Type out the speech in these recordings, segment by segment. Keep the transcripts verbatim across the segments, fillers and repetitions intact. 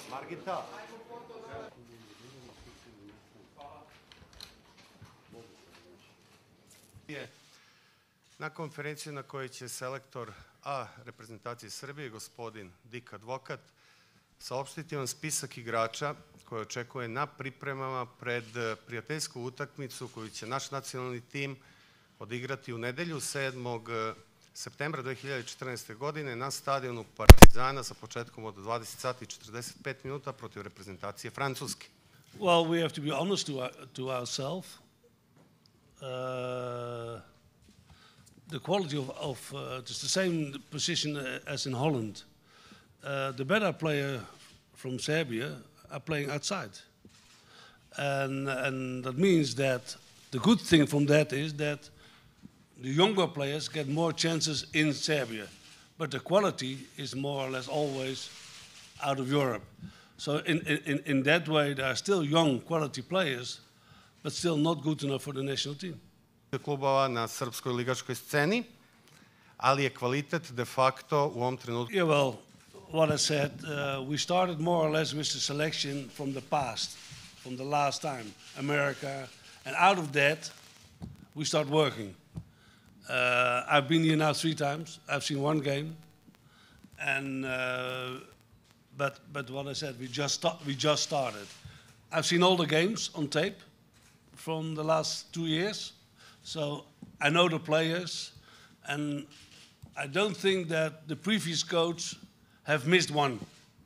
Margita. Na konferenciju na kojoj će selektor A reprezentacije Srbije, gospodin Dik Advokat, saopštiti vam spisak igrača koje očekuje na pripremama pred prijateljsku utakmicu koju će naš nacionalni tim odigrati u nedelju sedmog septembra dve hiljade četrnaeste. godine na stadionu Partizana sa početkom od dvadeset sati i četrdeset pet minuta protiv reprezentacije Francuske. Well, we have to be honest to, our, to ourselves. Uh, the quality of, of uh, it's the same position as in Holland. Uh, the better player from Serbia are playing outside. And, and that means that the good thing from that is that the younger players get more chances in Serbia, but the quality is more or less always out of Europe. So in, in, in that way, there are still young quality players, but still not good enough for the national team. Klubova na srpskoj ligaškoj sceni, ali je kvalitet de facto u ovom trenutku. Yeah, well, what I said, uh, we started more or less with the selection from the past, from the last time, America, and out of that, we start working. Uh, I've been here now three times. I've seen one game, and uh, but but what I said, we just we just started. I've seen all the games on tape from the last two years, so I know the players, and I don't think that the previous coach have missed one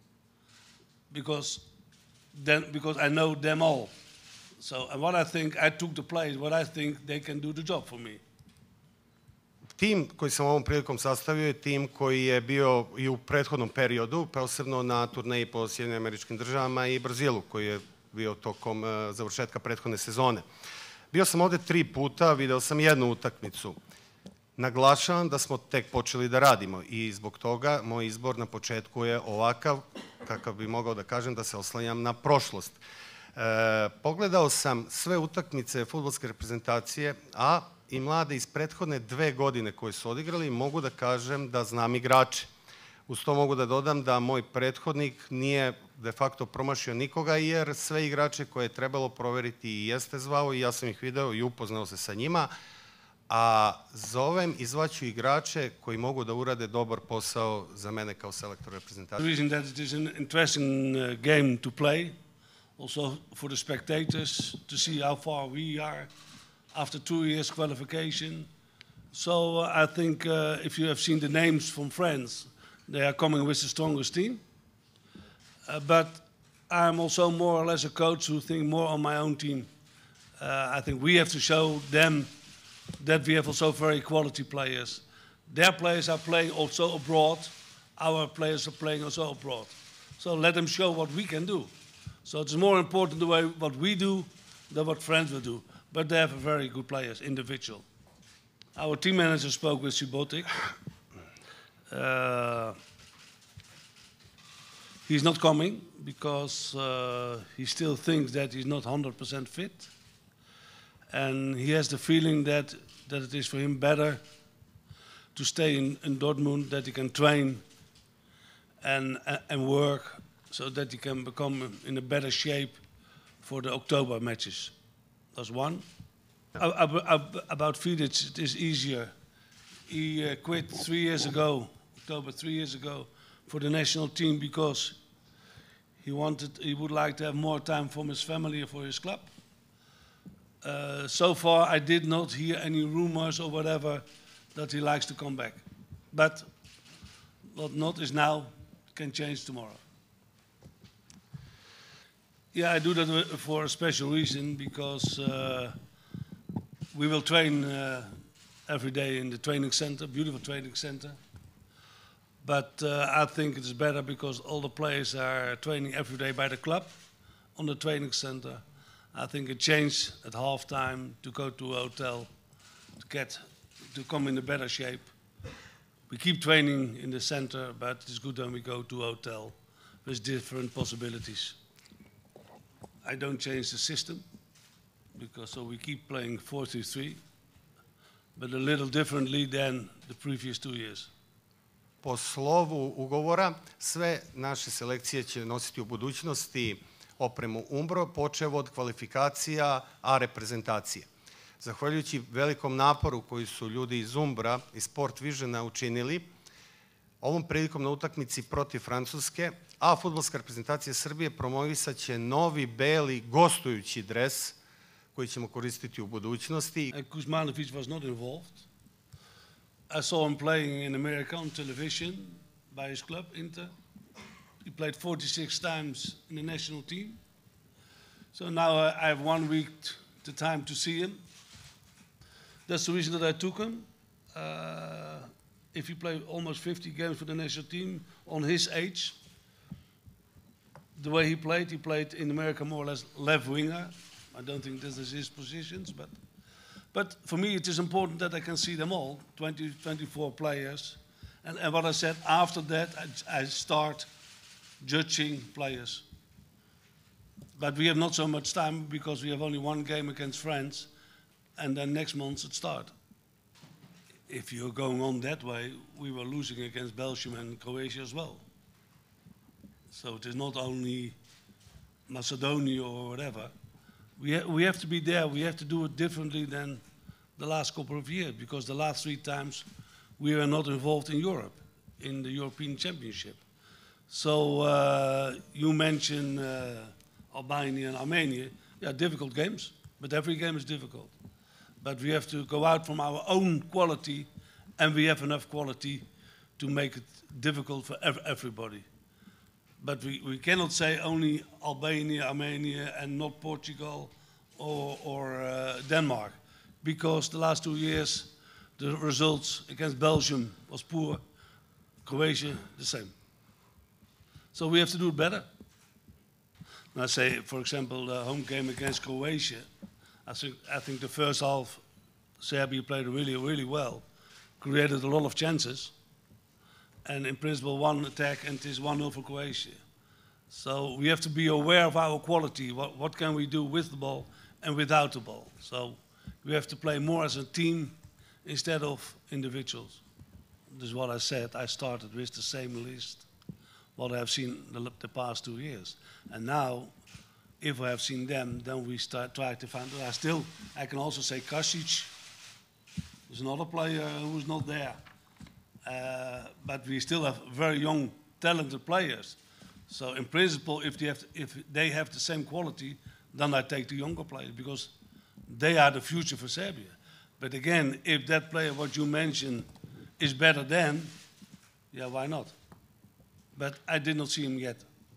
because then because I know them all. So and what I think, I took the players. What I think they can do the job for me. Tim koji sam ovom prilikom sastavio je tim koji je bio i u prethodnom periodu, posebno na turneji po Sjedinjenim Američkim Državama i Brazilu, koji je bio tokom završetka prethodne sezone. Bio sam ovde tri puta, video sam jednu utakmicu. Naglašavam da smo tek počeli da radimo i zbog toga moj izbor na početku je ovakav, kakav bi mogao da kažem da se oslanjam na prošlost. E, pogledao sam sve utakmice fudbalske reprezentacije, a i mlade iz prethodne dve godine koje su odigrali, mogu da kažem da znam igrače. Uz to mogu da dodam da moj prethodnik nije de facto promašio nikoga, jer sve igrače koje je trebalo proveriti i jeste zvao i ja sam ih video i upoznao se sa njima, a zovem i zvaću igrače koji mogu da urade dobar posao za mene kao selektor reprezentacije. The reason that it is an interesting uh, game to play, also for the spectators to see how far we are after two years qualification. So uh, I think uh, if you have seen the names from France, they are coming with the strongest team. Uh, but I'm also more or less a coach who think more on my own team. Uh, I think we have to show them that we have also very quality players. Their players are playing also abroad. Our players are playing also abroad. So let them show what we can do. So it's more important the way what we do than what France will do. But they have very good players, individual. Our team manager spoke with Subotic. Uh, he's not coming because uh, he still thinks that he's not one hundred percent fit. And he has the feeling that, that it is for him better to stay in, in Dortmund, that he can train and, and work so that he can become in a better shape for the October matches. That's one. About Vidic, it is easier. He uh, quit three years ago, October three years ago, for the national team because he wanted, he would like to have more time for his family and for his club. Uh, so far, I did not hear any rumors or whatever that he likes to come back. But what not is now can change tomorrow. Yeah, I do that for a special reason because uh, we will train uh, every day in the training center, beautiful training center. But uh, I think it's better because all the players are training every day by the club on the training center. I think it changed at halftime to go to a hotel to get to come in a better shape. We keep training in the center, but it's good when we go to a hotel with different possibilities. I don't change the system because so we keep playing four three three, but a little differently than the previous two years. po slovu ugovora sve naše selekcije će nositi u budućnosti opremu Umbro, počev od kvalifikacija A reprezentacije. Zahvaljujući velikom naporu koji su ljudi iz Umbra i Sport Visiona učinili, ovom prilikom na utakmici protiv Francuske, a fudbalska reprezentacija Srbije promovisat će novi beli gostujući dres koji ćemo koristiti u budućnosti. Kuzmanovic was not involved. I saw him playing in America on television by his club, Inter. He played forty-six times in the national team. So now I have one week the time to see him. That's the reason that I took him. Uh, if you play almost fifty games for the national team on his age, the way he played, he played in America more or less left winger. I don't think this is his positions, but but for me it is important that I can see them all, twenty, twenty-four players. And, and what I said, after that I, I start judging players. But we have not so much time because we have only one game against France, and then next month it starts. If you're going on that way, we were losing against Belgium and Croatia as well. So it is not only Macedonia or whatever. We, ha we have to be there. We have to do it differently than the last couple of years, because the last three times we were not involved in Europe, in the European Championship. So uh, you mentioned uh, Albania and Armenia. Yeah, difficult games, but every game is difficult. But we have to go out from our own quality, and we have enough quality to make it difficult for ev everybody. But we, we cannot say only Albania, Armenia, and not Portugal or, or uh, Denmark, because the last two years the results against Belgium was poor, Croatia the same. So we have to do it better. And I say, for example, the home game against Croatia, I think, I think the first half Serbia played really, really well, created a lot of chances, and in principle one attack and it is one nil for Croatia. So we have to be aware of our quality. What, what can we do with the ball and without the ball? So we have to play more as a team instead of individuals. This is what I said. I started with the same list, what I have seen the, the past two years. And now, if I have seen them, then we start try to find. I still, I can also say Kasic is another player who's not there. Uh, but we still have very young, talented players. So in principle, if they have, to, if they have the same quality, then I take the younger players because they are the future for Serbia. But again, if that player, what you mentioned, is better than, yeah, why not? But I did not see him yet.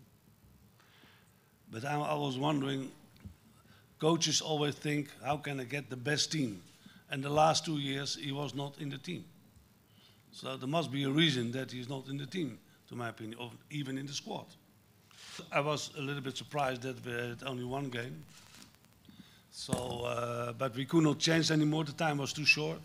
But I, I was wondering, coaches always think, how can I get the best team? And the last two years, he was not in the team. So there must be a reason that he's not in the team, to my opinion, or even in the squad. I was a little bit surprised that we had only one game. So, uh, but we could not change anymore. The time was too short.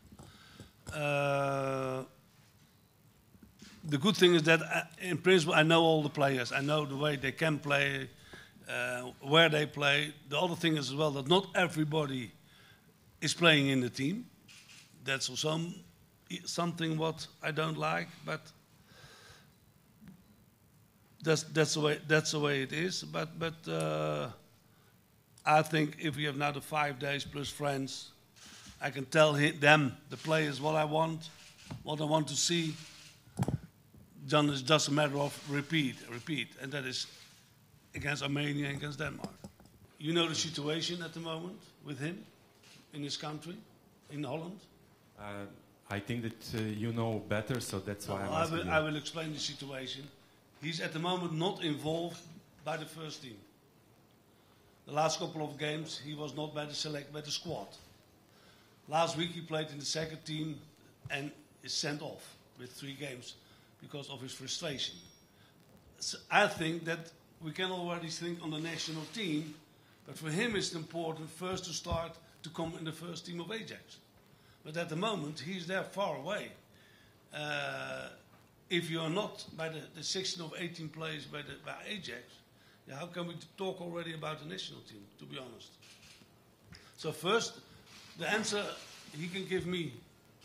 Uh, the good thing is that, I, in principle, I know all the players. I know the way they can play, uh, where they play. The other thing is as well that not everybody is playing in the team. That's some, something what I don't like, but that's that's the way that's the way it is. But but uh, I think if we have now the five days plus friends, I can tell him, them the players what I want, what I want to see. Then it's just a matter of repeat, repeat, and that is against Armenia and against Denmark. You know the situation at the moment with him in his country, in Holland. Uh, I think that uh, you know better, so that's why I'm I asking will, you. I will explain the situation. He's at the moment not involved by the first team. The last couple of games, he was not by the select by the squad. Last week he played in the second team and is sent off with three games because of his frustration. So I think that we can already think on the national team, but for him it's important first to start to come in the first team of Ajax. But at the moment, he's there far away. Uh, if you are not by the, the sixteen or eighteen players by, the, by Ajax, yeah, how can we talk already about the national team, to be honest? So first, the answer he can give me,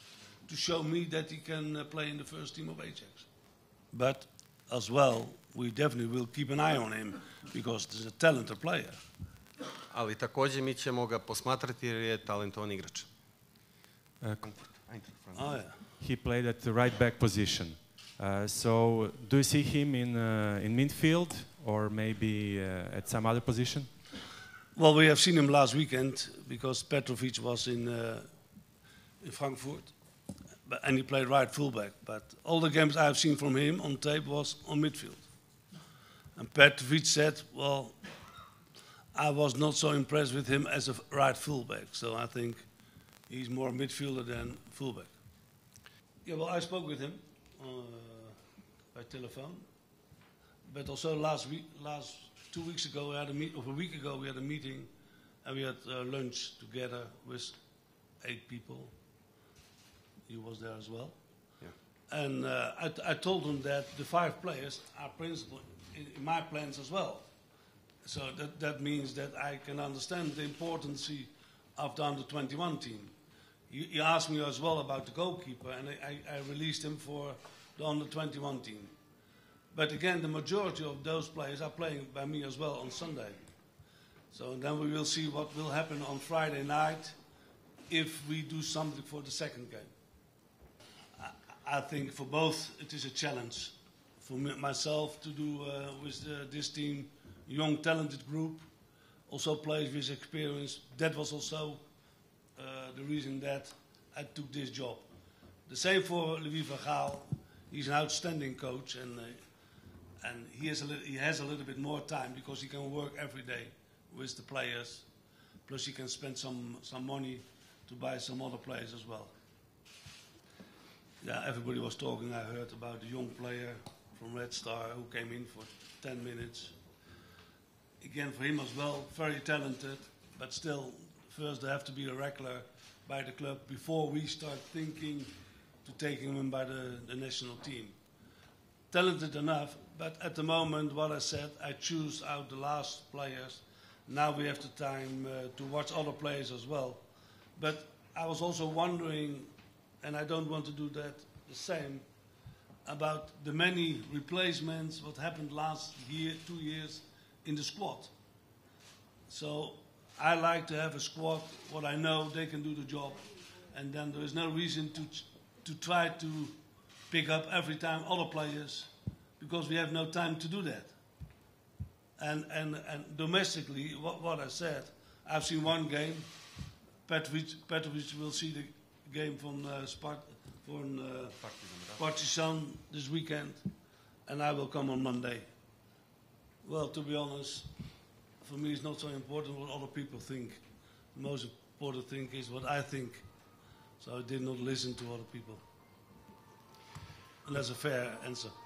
to show me that he can uh, play in the first team of Ajax. But as well, we definitely will keep an eye on him because he's a talented player. Ali također mi ćemo ga posmatrati jer je talentovan igrač. Uh, Oh, yeah. he played at the right back position. Uh, so, do you see him in uh, in midfield or maybe uh, at some other position? Well, we have seen him last weekend because Petrovic was in uh, in Frankfurt, but, and he played right fullback. But all the games I've seen from him on tape was on midfield. And Petrovic said, "Well, I was not so impressed with him as a right fullback. So I think he's more midfielder than fullback." Yeah, well, I spoke with him uh, by telephone, but also last week, last two weeks ago, we had a meet, or a week ago, we had a meeting, and we had uh, lunch together with eight people. He was there as well, yeah. And uh, I, I told him that the five players are principal in, in my plans as well. So that that means that I can understand the importance of the under twenty-one team. He asked me as well about the goalkeeper, and I, I released him for the under twenty-one team. But again, the majority of those players are playing by me as well on Sunday. So then we will see what will happen on Friday night if we do something for the second game. I, I think for both it is a challenge. For me, myself to do uh, with uh, this team, young talented group, also players with experience. That was also Uh, the reason that I took this job. The same for Louis van Gaal. He's an outstanding coach, and uh, and he has a li- he has a little bit more time because he can work every day with the players. Plus, he can spend some some money to buy some other players as well. Yeah, everybody was talking. I heard about the young player from Red Star who came in for ten minutes. Again, for him as well, very talented, but still. First, they have to be a regular by the club before we start thinking to taking him by the, the national team. Talented enough, but at the moment, what I said, I choose out the last players. Now we have the time uh, to watch other players as well. But I was also wondering, and I don't want to do that the same, about the many replacements, what happened last year, two years in the squad. So I like to have a squad, what I know they can do the job, and then there is no reason to to try to pick up every time other players, because we have no time to do that. And and, and domestically, what, what I said, I've seen one game. Petrovic, Petrovic will see the game from uh, Spart, from uh, Partizan this weekend, and I will come on Monday. Well, to be honest, for me, it's not so important what other people think. The most important thing is what I think. So I did not listen to other people. And that's a fair answer.